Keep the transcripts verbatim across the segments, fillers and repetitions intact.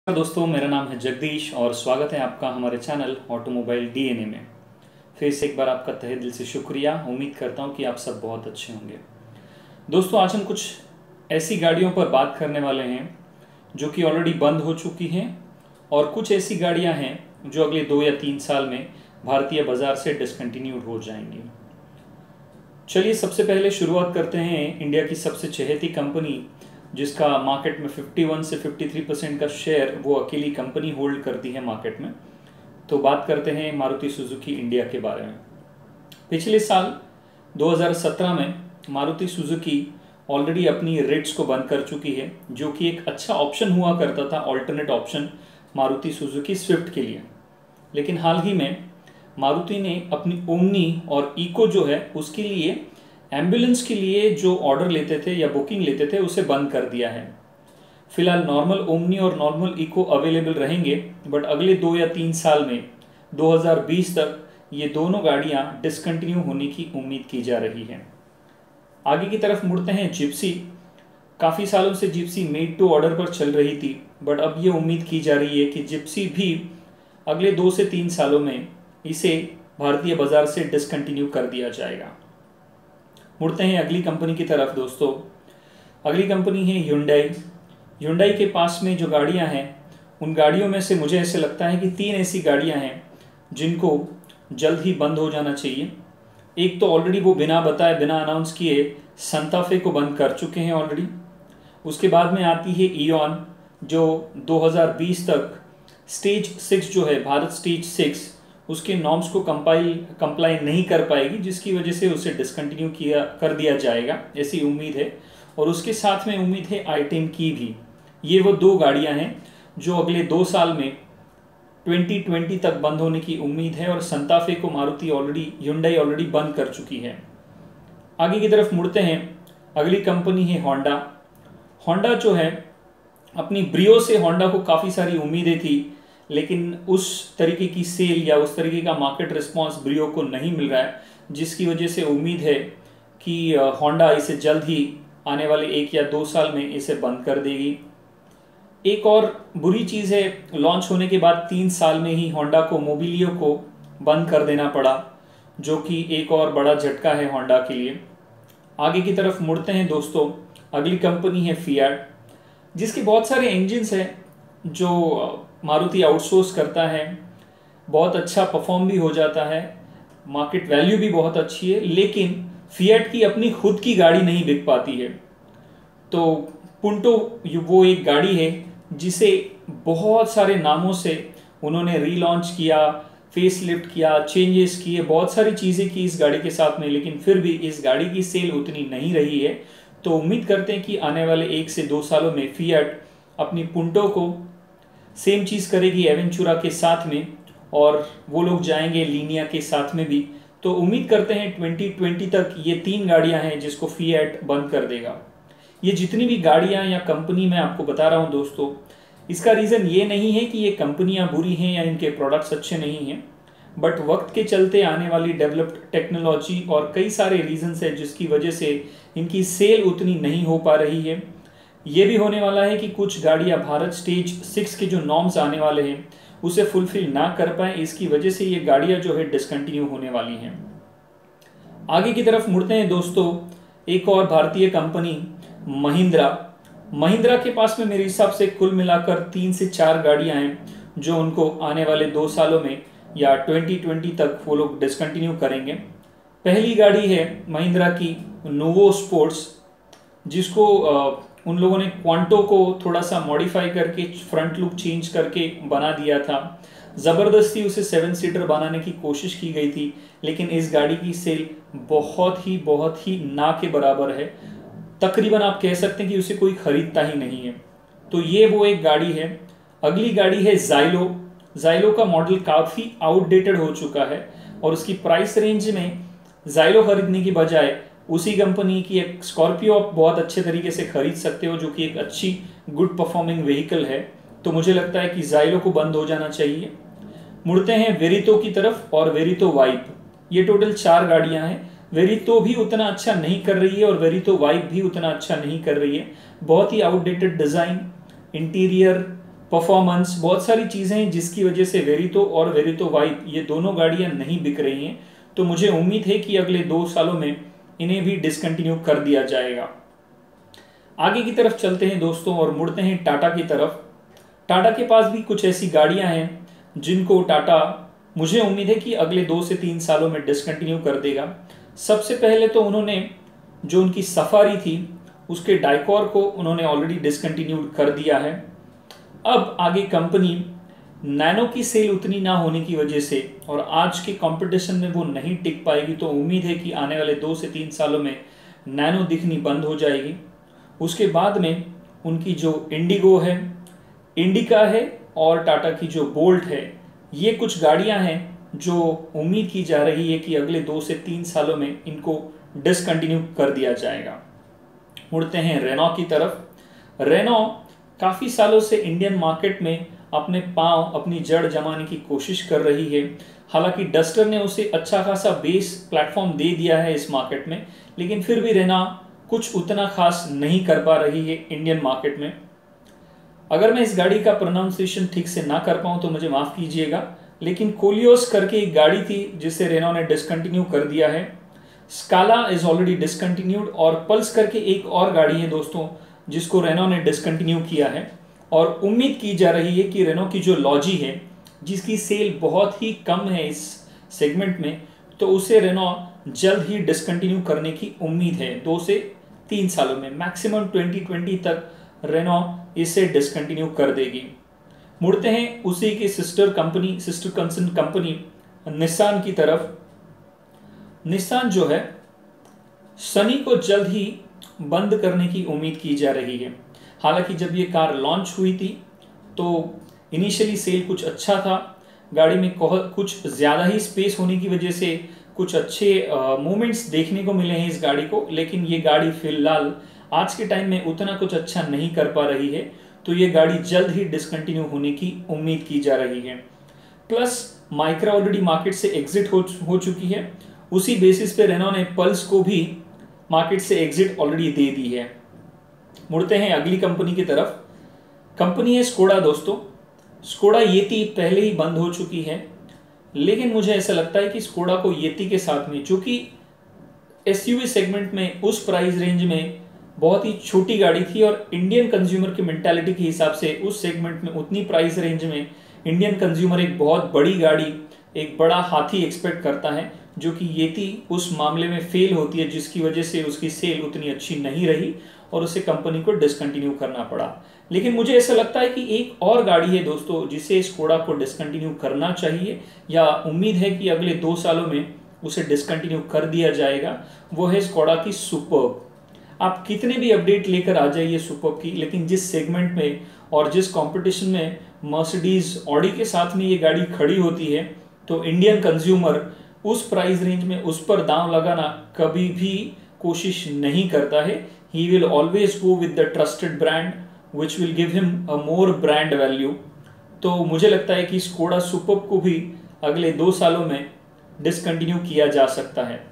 दोस्तों, मेरा नाम है जगदीश और स्वागत है आपका हमारे चैनल ऑटोमोबाइल डीएनए में। फिर से एक बार आपका तहे दिल से शुक्रिया। उम्मीद करता हूँ कि आप सब बहुत अच्छे होंगे। दोस्तों, आज हम कुछ ऐसी गाड़ियों पर बात करने वाले हैं जो कि ऑलरेडी बंद हो चुकी हैं और कुछ ऐसी गाड़ियाँ हैं जो अगले दो या तीन साल में भारतीय बाज़ार से डिसकंटिन्यूड हो जाएंगी। चलिए सबसे पहले शुरुआत करते हैं इंडिया की सबसे चहेती कंपनी जिसका मार्केट में इक्यावन से तिरेपन परसेंट का शेयर वो अकेली कंपनी होल्ड करती है मार्केट में। तो बात करते हैं मारुति सुजुकी इंडिया के बारे में। पिछले साल दो हज़ार सत्रह में मारुति सुजुकी ऑलरेडी अपनी रेट्स को बंद कर चुकी है, जो कि एक अच्छा ऑप्शन हुआ करता था, alternate option Maruti Suzuki Swift के लिए। लेकिन हाल ही में मारुति ने अपनी ओमनी और इको जो है उसके लिए एम्बुलेंस के लिए जो ऑर्डर लेते थे या बुकिंग लेते थे उसे बंद कर दिया है। फिलहाल नॉर्मल ओमनी और नॉर्मल इको अवेलेबल रहेंगे, बट अगले दो या तीन साल में दो हज़ार बीस तक ये दोनों गाड़ियां डिसकंटिन्यू होने की उम्मीद की जा रही है। आगे की तरफ मुड़ते हैं जिप्सी। काफ़ी सालों से जिप्सी मेड टू ऑर्डर पर चल रही थी, बट अब ये उम्मीद की जा रही है कि जिप्सी भी अगले दो से तीन सालों में इसे भारतीय बाजार से डिसकंटिन्यू कर दिया जाएगा। मुड़ते हैं अगली कंपनी की तरफ। दोस्तों, अगली कंपनी है ह्युंडई। ह्युंडई के पास में जो गाड़ियां हैं उन गाड़ियों में से मुझे ऐसे लगता है कि तीन ऐसी गाड़ियां हैं जिनको जल्द ही बंद हो जाना चाहिए। एक तो ऑलरेडी वो बिना बताए बिना अनाउंस किए सांता फे को बंद कर चुके हैं ऑलरेडी। उसके बाद में आती है इओन, जो दो हज़ार बीस तक स्टेज सिक्स जो है भारत स्टेज सिक्स उसके नॉर्म्स को कंपाइल कंप्लाई नहीं कर पाएगी, जिसकी वजह से उसे डिसकंटिन्यू किया कर दिया जाएगा, ऐसी उम्मीद है। और उसके साथ में उम्मीद है आइटेम की भी। ये वो दो गाड़ियां हैं जो अगले दो साल में दो हज़ार बीस तक बंद होने की उम्मीद है, और सांता फे को मारुति ऑलरेडी ह्युंडई ऑलरेडी बंद कर चुकी है। आगे की तरफ मुड़ते हैं। अगली कंपनी है होंडा। होंडा जो है अपनी ब्रियो से होंडा को काफ़ी सारी उम्मीदें थी, लेकिन उस तरीके की सेल या उस तरीके का मार्केट रिस्पांस ब्रियो को नहीं मिल रहा है, जिसकी वजह से उम्मीद है कि होंडा इसे जल्द ही आने वाले एक या दो साल में इसे बंद कर देगी। एक और बुरी चीज़ है, लॉन्च होने के बाद तीन साल में ही होंडा को मोबिलियो को बंद कर देना पड़ा, जो कि एक और बड़ा झटका है होंडा के लिए। आगे की तरफ मुड़ते हैं दोस्तों। अगली कंपनी है फिएट, जिसके बहुत सारे इंजन्स हैं जो मारुति आउटसोर्स करता है, बहुत अच्छा परफॉर्म भी हो जाता है, मार्केट वैल्यू भी बहुत अच्छी है, लेकिन फिएट की अपनी खुद की गाड़ी नहीं बिक पाती है। तो पुंटो वो एक गाड़ी है जिसे बहुत सारे नामों से उन्होंने रीलॉन्च किया, फेसलिफ्ट किया, चेंजेस किए, बहुत सारी चीज़ें की इस गाड़ी के साथ में, लेकिन फिर भी इस गाड़ी की सेल उतनी नहीं रही है। तो उम्मीद करते हैं कि आने वाले एक से दो सालों में फिएट अपनी पुंटो को सेम चीज़ करेगी एवेंचुरा के साथ में, और वो लोग जाएंगे लीनिया के साथ में भी। तो उम्मीद करते हैं दो हज़ार बीस तक ये तीन गाड़ियां हैं जिसको फिएट बंद कर देगा। ये जितनी भी गाड़ियां या कंपनी मैं आपको बता रहा हूं दोस्तों, इसका रीज़न ये नहीं है कि ये कंपनियां बुरी हैं या इनके प्रोडक्ट्स अच्छे नहीं हैं, बट वक्त के चलते आने वाली डेवलप्ड टेक्नोलॉजी और कई सारे रीजंस है जिसकी वजह से इनकी सेल उतनी नहीं हो पा रही है। ये भी होने वाला है कि कुछ गाड़ियां भारत स्टेज सिक्स के जो नॉर्म्स आने वाले हैं उसे फुलफिल ना कर पाए, इसकी वजह से ये गाड़ियां जो है डिसकंटिन्यू होने वाली हैं। आगे की तरफ मुड़ते हैं दोस्तों। एक और भारतीय कंपनी महिंद्रा। महिंद्रा के पास में मेरे हिसाब से कुल मिलाकर तीन से चार गाड़ियां हैं जो उनको आने वाले दो सालों में या दो हज़ार बीस तक वो लोग डिसकंटिन्यू करेंगे। पहली गाड़ी है महिंद्रा की नोवो स्पोर्ट्स, जिसको उन लोगों ने क्वांटो को थोड़ा सा मॉडिफाई करके फ्रंट लुक चेंज करके बना दिया था। ज़बरदस्ती उसे सेवन सीटर बनाने की कोशिश की गई थी, लेकिन इस गाड़ी की सेल बहुत ही बहुत ही ना के बराबर है। तकरीबन आप कह सकते हैं कि उसे कोई खरीदता ही नहीं है। तो ये वो एक गाड़ी है। अगली गाड़ी है जाइलो। जाइलो का मॉडल काफ़ी आउटडेटेड हो चुका है, और उसकी प्राइस रेंज में जाइलो खरीदने की बजाय उसी कंपनी की एक स्कॉर्पियो आप बहुत अच्छे तरीके से खरीद सकते हो, जो कि एक अच्छी गुड परफॉर्मिंग व्हीकल है। तो मुझे लगता है कि जाइलो को बंद हो जाना चाहिए। मुड़ते हैं वेरितो की तरफ और वेरितो वाइप। ये टोटल चार गाड़ियां हैं। वेरितो भी उतना अच्छा नहीं कर रही है और वेरितो वाइप भी उतना अच्छा नहीं कर रही है। बहुत ही आउटडेटेड डिज़ाइन, इंटीरियर, परफॉर्मेंस, बहुत सारी चीज़ें हैं जिसकी वजह से वेरितो और वेरितो वाइप ये दोनों गाड़ियां नहीं बिक रही हैं। तो मुझे उम्मीद है कि अगले दो सालों में इन्हें भी डिसकंटिन्यू कर दिया जाएगा। आगे की तरफ चलते हैं दोस्तों और मुड़ते हैं टाटा की तरफ। टाटा के पास भी कुछ ऐसी गाड़ियां हैं जिनको टाटा, मुझे उम्मीद है कि अगले दो से तीन सालों में डिसकंटिन्यू कर देगा। सबसे पहले तो उन्होंने जो उनकी सफारी थी उसके डाइकॉर को उन्होंने ऑलरेडी डिसकंटिन्यूड कर दिया है। अब आगे कंपनी नैनो की सेल उतनी ना होने की वजह से और आज के कंपटीशन में वो नहीं टिक पाएगी, तो उम्मीद है कि आने वाले दो से तीन सालों में नैनो दिखनी बंद हो जाएगी। उसके बाद में उनकी जो इंडिगो है, इंडिका है और टाटा की जो बोल्ट है, ये कुछ गाड़ियां हैं जो उम्मीद की जा रही है कि अगले दो से तीन सालों में इनको डिसकंटिन्यू कर दिया जाएगा। मुड़ते हैं रेनॉ की तरफ। रेनॉ काफ़ी सालों से इंडियन मार्केट में अपने पांव, अपनी जड़ जमाने की कोशिश कर रही है। हालांकि डस्टर ने उसे अच्छा खासा बेस प्लेटफॉर्म दे दिया है इस मार्केट में, लेकिन फिर भी रेनॉ कुछ उतना खास नहीं कर पा रही है इंडियन मार्केट में। अगर मैं इस गाड़ी का प्रोनाउंसिएशन ठीक से ना कर पाऊँ तो मुझे माफ़ कीजिएगा, लेकिन कोलियोस करके एक गाड़ी थी जिसे रेनॉ ने डिसकंटिन्यू कर दिया है। स्काला इज ऑलरेडी डिसकंटिन्यूड और पल्स करके एक और गाड़ी है दोस्तों जिसको रेनॉ ने डिसकंटिन्यू किया है। और उम्मीद की जा रही है कि रेनॉ की जो लॉजी है जिसकी सेल बहुत ही कम है इस सेगमेंट में, तो उसे रेनॉ जल्द ही डिसकंटिन्यू करने की उम्मीद है। दो से तीन सालों में मैक्सिमम ट्वेंटी ट्वेंटी तक रेनॉ इसे डिसकंटिन्यू कर देगी। मुड़ते हैं उसी की sister company, sister concern company Nissan की तरफ। निसान जो है सनी को जल्द ही बंद करने की उम्मीद की जा रही है। हालांकि जब ये कार लॉन्च हुई थी तो इनिशियली सेल कुछ अच्छा था, गाड़ी में कुछ ज़्यादा ही स्पेस होने की वजह से कुछ अच्छे मोमेंट्स देखने को मिले हैं इस गाड़ी को, लेकिन ये गाड़ी फिलहाल आज के टाइम में उतना कुछ अच्छा नहीं कर पा रही है, तो ये गाड़ी जल्द ही डिसकंटिन्यू होने की उम्मीद की जा रही है। प्लस माइक्रा ऑलरेडी मार्केट से एग्जिट हो, हो चुकी है। उसी बेसिस पे रेनॉ ने पल्स को भी मार्केट से एग्जिट ऑलरेडी दे दी है। मुड़ते हैं अगली कंपनी की तरफ। कंपनी है स्कोडा दोस्तों। स्कोडा येती पहले ही बंद हो चुकी है, लेकिन मुझे ऐसा लगता है कि स्कोडा को येती के साथ में, जो कि एसयूवी सेगमेंट में उस प्राइस रेंज में बहुत ही छोटी गाड़ी थी और इंडियन कंज्यूमर की मेंटालिटी के हिसाब से उस सेगमेंट में उतनी प्राइस रेंज में इंडियन कंज्यूमर एक बहुत बड़ी गाड़ी, एक बड़ा हाथी एक्सपेक्ट करता है, जो कि येती उस मामले में फेल होती है, जिसकी वजह से उसकी सेल उतनी अच्छी नहीं रही और उसे कंपनी को डिसकंटिन्यू करना पड़ा। लेकिन मुझे ऐसा लगता है कि एक और गाड़ी है दोस्तों जिसे स्कोडा को डिसकंटिन्यू करना चाहिए, या उम्मीद है कि अगले दो सालों में उसे डिसकंटिन्यू कर दिया जाएगा। वो है स्कोडा की सुपर्ब। आप कितने भी अपडेट लेकर आ जाइए सुपर्ब की, लेकिन जिस सेगमेंट में और जिस कंपटीशन में मर्सिडीज ऑडी के साथ में ये गाड़ी खड़ी होती है, तो इंडियन कंज्यूमर उस प्राइस रेंज में उस पर दांव लगाना कभी भी कोशिश नहीं करता है। He will always go with the trusted brand which will give him a more brand value. तो मुझे लगता है कि स्कोडा सुपर्ब को भी अगले दो सालों में डिसकंटिन्यू किया जा सकता है।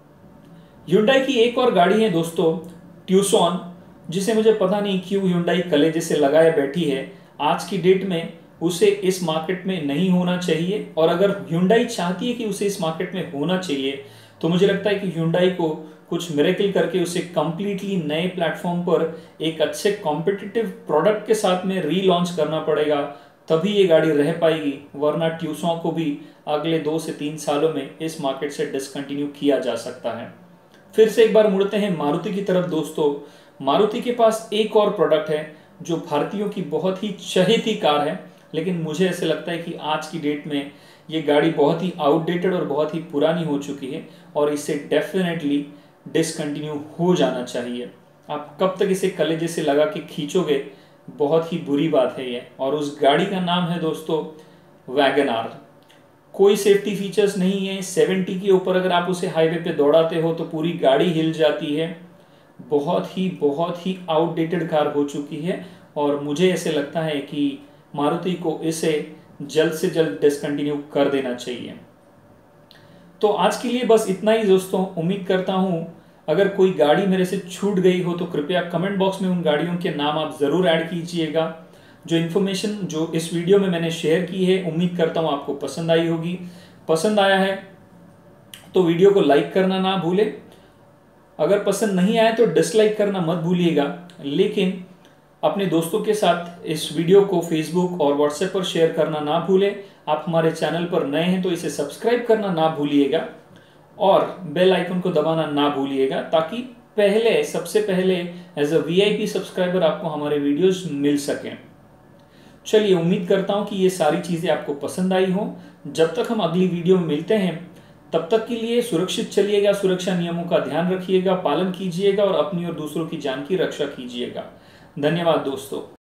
ह्युंडई की एक और गाड़ी है दोस्तों, ट्यूसॉन, जिसे मुझे पता नहीं क्यों ह्युंडई कलेजे से लगाए बैठी है। आज की डेट में उसे इस मार्केट में नहीं होना चाहिए, और अगर ह्युंडई चाहती है कि उसे इस मार्केट में होना चाहिए तो मुझे लगता है कि ह्युंडई को कुछ मिरेकल करके उसे कंप्लीटली नए प्लेटफॉर्म पर एक अच्छे कॉम्पिटिटिव प्रोडक्ट के साथ में रीलॉन्च करना पड़ेगा, तभी ये गाड़ी रह पाएगी। वरना ट्यूसॉन को भी अगले दो से तीन सालों में इस मार्केट से डिसकंटिन्यू किया जा सकता है। फिर से एक बार मुड़ते हैं मारुति की तरफ दोस्तों। मारुति के पास एक और प्रोडक्ट है जो भारतीयों की बहुत ही चहेती कार है, लेकिन मुझे ऐसे लगता है कि आज की डेट में ये गाड़ी बहुत ही आउटडेटेड और बहुत ही पुरानी हो चुकी है और इसे डेफिनेटली डिसकंटिन्यू हो जाना चाहिए। आप कब तक इसे कलेजे से लगा के खींचोगे, बहुत ही बुरी बात है ये। और उस गाड़ी का नाम है दोस्तों वैगन आर। कोई सेफ्टी फीचर्स नहीं है। सेवेंटी के ऊपर अगर आप उसे हाईवे पे दौड़ाते हो तो पूरी गाड़ी हिल जाती है। बहुत ही बहुत ही आउटडेटेड कार हो चुकी है और मुझे ऐसे लगता है कि मारुति को इसे जल्द से जल्द डिसकंटिन्यू कर देना चाहिए। तो आज के लिए बस इतना ही दोस्तों। उम्मीद करता हूँ अगर कोई गाड़ी मेरे से छूट गई हो तो कृपया कमेंट बॉक्स में उन गाड़ियों के नाम आप ज़रूर ऐड कीजिएगा। जो इन्फॉर्मेशन जो इस वीडियो में मैंने शेयर की है, उम्मीद करता हूँ आपको पसंद आई होगी। पसंद आया है तो वीडियो को लाइक करना ना भूलें, अगर पसंद नहीं आया तो डिसलाइक करना मत भूलिएगा। लेकिन अपने दोस्तों के साथ इस वीडियो को फेसबुक और व्हाट्सएप पर शेयर करना ना भूलें। आप हमारे चैनल पर नए हैं तो इसे सब्सक्राइब करना ना भूलिएगा और बेल आइकन को दबाना ना भूलिएगा, ताकि पहले सबसे पहले एज अ वीआईपी सब्सक्राइबर आपको हमारे वीडियोस मिल सकें। चलिए, उम्मीद करता हूं कि ये सारी चीज़ें आपको पसंद आई हों। जब तक हम अगली वीडियो में मिलते हैं तब तक के लिए सुरक्षित चलिएगा, सुरक्षा नियमों का ध्यान रखिएगा, पालन कीजिएगा और अपनी और दूसरों की जान की रक्षा कीजिएगा। धन्यवाद दोस्तों।